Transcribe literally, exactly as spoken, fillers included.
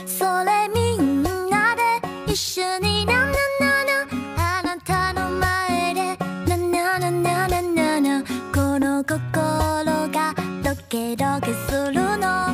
それみんなで一緒にななななあなたの前でなななななななこの心がドキドキするの